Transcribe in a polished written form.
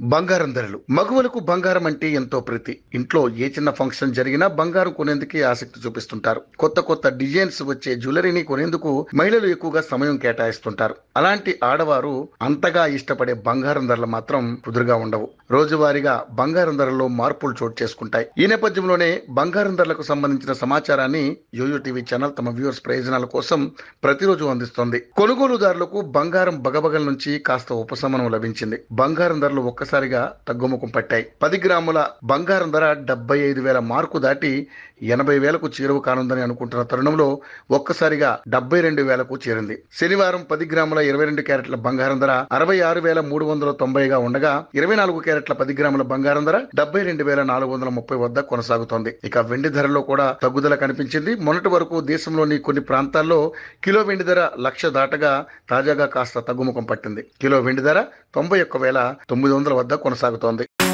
బంగారం ధరలు. మగువలకు బంగారం అంటే ఎంతో ప్రీతి. ఇంట్లో ఏ చిన్న ఫంక్షన్ జరిగినా బంగారం కొనేందుకే ఆసక్తి చూపిస్తుంటారు. కొత్త కొత్త డిజైన్స్ వచ్చే జ్యువెలరీని కొనేందుకు మహిళలు ఎక్కువగా సమయం కేటాయిస్తుంటారు. అలాంటి ఆడవారు అంతగా ఇష్టపడే బంగారం ధరలు మాత్రం కుదురుగా ఉండవు. రోజువారీగా బంగారం ధరల్లో మార్పులు చోటు చేసుకుంటాయి. ఈ నేపథ్యంలోనే బంగారం ధరలకు సంబంధించిన సమాచారాన్ని యోయో టీవీ ఛానల్ తమ వ్యూవర్స్ ప్రయోజనాల కోసం ప్రతిరోజు అందిస్తోంది. కొనుగోలుదారులకు బంగారం బగబగల నుంచి కాస్త ఉపశమనం లభించింది. బంగారం ధరలు ఒక్కసారిగా తగ్గుముఖం పట్టాయి. 10 గ్రాముల బంగారం ధర 75,000 మార్కు దాటి 80,000కు చేరువ కానుందని అనుకుంటున్న తరుణంలో ఒక్కసారిగా 72,000కు చేరింది. శనివారం 10 గ్రాముల 22 క్యారెట్ల బంగారం ధర 66,390గా ఉండగా 24 క్యారెట్ల 10 గ్రాముల బంగారం ధర 72,430 వద్ద కొనసాగుతోంది. ఇక వెండి ధరలో కూడా తగ్గుదల కనిపించింది. మొన్నటి వరకు దేశంలోని కొన్ని ప్రాంతాల్లో కిలో వెండి ధర 1,00,000 దాటగా తాజాగా కాస్త తగ్గుముఖం పట్టింది. కిలో వెండి ధర 91,900 వద్ద కొనసాగుతోంది.